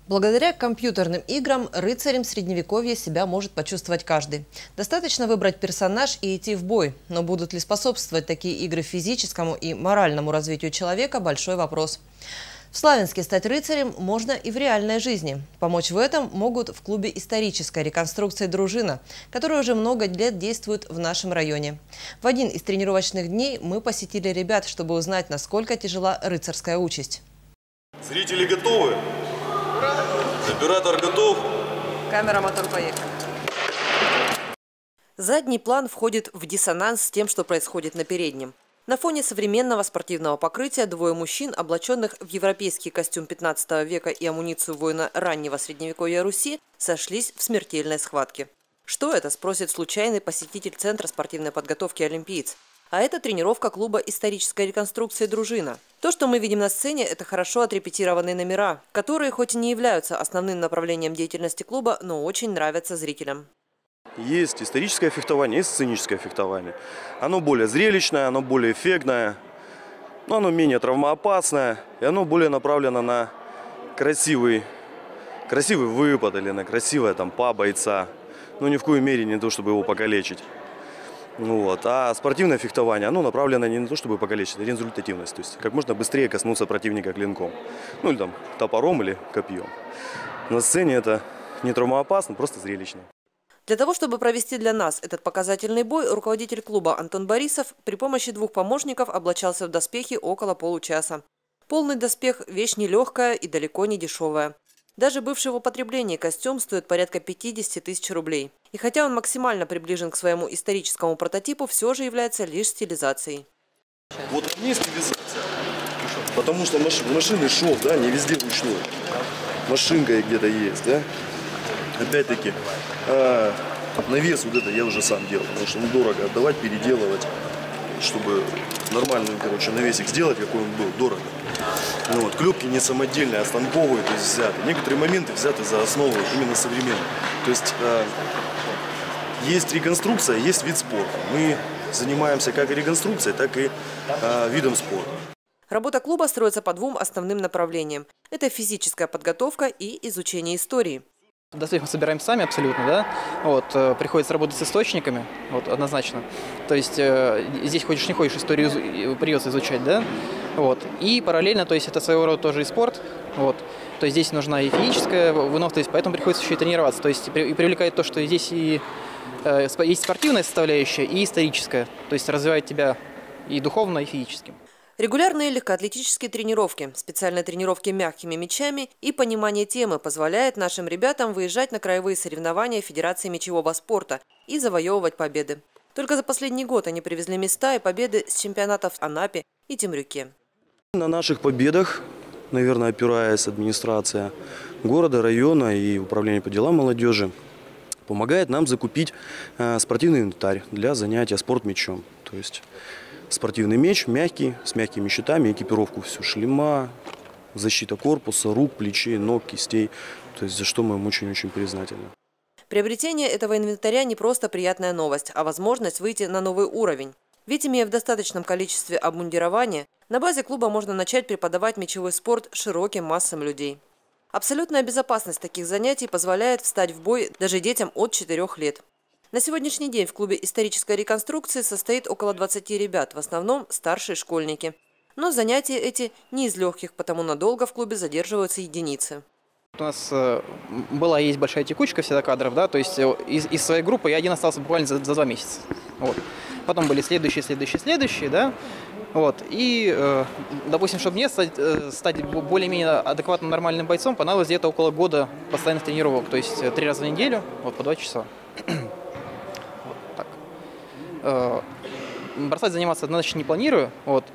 Благодаря компьютерным играм рыцарем средневековья себя может почувствовать каждый. Достаточно выбрать персонаж и идти в бой. Но будут ли способствовать такие игры физическому и моральному развитию человека – большой вопрос. В Славянске стать рыцарем можно и в реальной жизни. Помочь в этом могут в клубе исторической реконструкции «Дружина», который уже много лет действует в нашем районе. В один из тренировочных дней мы посетили ребят, чтобы узнать, насколько тяжела рыцарская участь. Зрители готовы? Оператор готов? Камера, мотор, поехали. Задний план входит в диссонанс с тем, что происходит на переднем. На фоне современного спортивного покрытия двое мужчин, облаченных в европейский костюм 15 века и амуницию воина раннего средневековья Руси, сошлись в смертельной схватке. Что это, спросит случайный посетитель Центра спортивной подготовки «Олимпиец». А это тренировка клуба исторической реконструкции «Дружина». То, что мы видим на сцене, это хорошо отрепетированные номера, которые хоть и не являются основным направлением деятельности клуба, но очень нравятся зрителям. Есть историческое фехтование, есть сценическое фехтование. Оно более зрелищное, оно более эффектное, но оно менее травмоопасное, и оно более направлено на красивый выпад или на красивое па бойца. Но ни в коей мере не то, чтобы его покалечить. А спортивное фехтование, оно направлено не на то, чтобы покалечить, а на результативность. То есть как можно быстрее коснуться противника клинком. Или топором или копьем. На сцене это не травмоопасно, просто зрелищно. Для того, чтобы провести для нас этот показательный бой, руководитель клуба Антон Борисов при помощи двух помощников облачался в доспехи около получаса. Полный доспех – вещь нелегкая и далеко не дешевая. Даже бывший в употреблении костюм стоит порядка 50 тысяч рублей. И хотя он максимально приближен к своему историческому прототипу, все же является лишь стилизацией. Вот не стилизация, потому что машины шов, не везде ручной. Машинка где-то есть, Опять-таки, навес это я уже сам делал, потому что дорого отдавать, переделывать, чтобы нормальный, навесик сделать, какой он был, дорого. Клепки не самодельные, а станковые, то есть взяты. Некоторые моменты взяты за основу именно современные. То есть есть реконструкция, есть вид спорта. Мы занимаемся как и реконструкцией, так и видом спорта. Работа клуба строится по двум основным направлениям. Это физическая подготовка и изучение истории. Доспех мы собираем сами абсолютно, приходится работать с источниками, однозначно. То есть здесь хочешь не хочешь, историю придется изучать, И параллельно, то есть это своего рода тоже и спорт, То есть здесь нужна и физическая выносливость, поэтому приходится еще и тренироваться. То есть и привлекает то, что здесь и есть спортивная составляющая, и историческая. То есть развивает тебя и духовно, и физически. Регулярные легкоатлетические тренировки, специальные тренировки мягкими мячами и понимание темы позволяет нашим ребятам выезжать на краевые соревнования Федерации мячевого спорта и завоевывать победы. Только за последний год они привезли места и победы с чемпионатов в Анапе и Темрюке. На наших победах, наверное, опираясь администрация города, района и управление по делам молодежи, помогает нам закупить спортивный инвентарь для занятия спортмячом. То есть спортивный меч мягкий, с мягкими щитами, экипировку всю, шлема, защита корпуса, рук, плечей, ног, кистей. То есть за что мы им очень-очень признательны. Приобретение этого инвентаря не просто приятная новость, а возможность выйти на новый уровень. Ведь, имея в достаточном количестве обмундирования, на базе клуба можно начать преподавать мячевой спорт широким массам людей. Абсолютная безопасность таких занятий позволяет встать в бой даже детям от 4 лет. На сегодняшний день в клубе исторической реконструкции состоит около 20 ребят, в основном старшие школьники. Но занятия эти не из легких, потому надолго в клубе задерживаются единицы. У нас есть большая текучка всегда кадров, то есть из своей группы я один остался буквально за 2 месяца. Потом были следующие, И, допустим, чтобы мне стать более-менее адекватным, нормальным бойцом, понадобилось где-то около года постоянных тренировок, то есть 3 раза в неделю, по 2 часа. Бросать заниматься однозначно не планирую.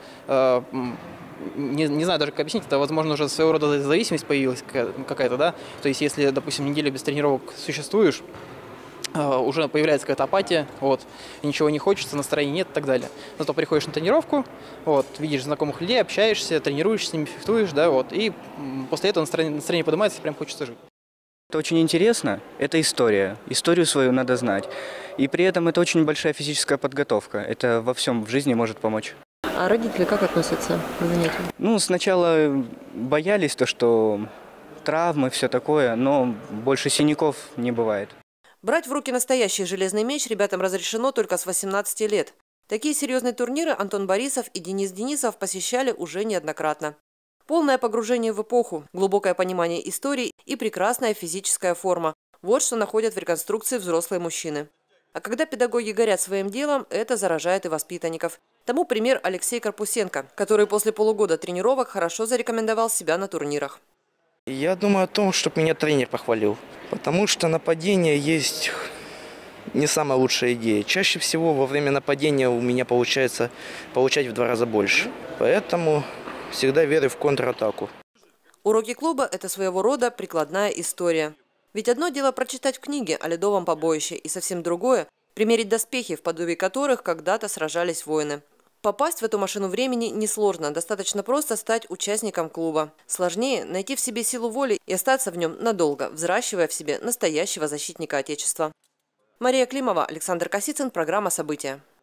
Не знаю даже, как объяснить, это, возможно, уже своего рода зависимость появилась какая-то, То есть, если, допустим, неделю без тренировок существуешь, уже появляется какая-то апатия, ничего не хочется, настроения нет и так далее. Зато приходишь на тренировку, видишь знакомых людей, общаешься, тренируешься с ними, фехтуешь, и после этого настроение поднимается, прям хочется жить. Это очень интересно, это история. Историю свою надо знать. И при этом это очень большая физическая подготовка. Это во всем в жизни может помочь. А родители как относятся к занятию? Сначала боялись, что травмы, все такое, но больше синяков не бывает. Брать в руки настоящий железный меч ребятам разрешено только с 18 лет. Такие серьезные турниры Антон Борисов и Денис Денисов посещали уже неоднократно. Полное погружение в эпоху, глубокое понимание истории и прекрасная физическая форма – вот что находят в реконструкции взрослые мужчины. А когда педагоги горят своим делом, это заражает и воспитанников. Тому пример Алексей Карпусенко, который после полугода тренировок хорошо зарекомендовал себя на турнирах. Я думаю о том, чтобы меня тренер похвалил, потому что нападение есть не самая лучшая идея. Чаще всего во время нападения у меня получается получать в 2 раза больше. Поэтому всегда верю в контратаку. Уроки клуба – это своего рода прикладная история. Ведь одно дело прочитать в книге о ледовом побоище, и совсем другое – примерить доспехи, в подобии которых когда-то сражались воины. Попасть в эту машину времени несложно, достаточно просто стать участником клуба. Сложнее – найти в себе силу воли и остаться в нем надолго, взращивая в себе настоящего защитника Отечества. Мария Климова, Александр Косицын, программа «События».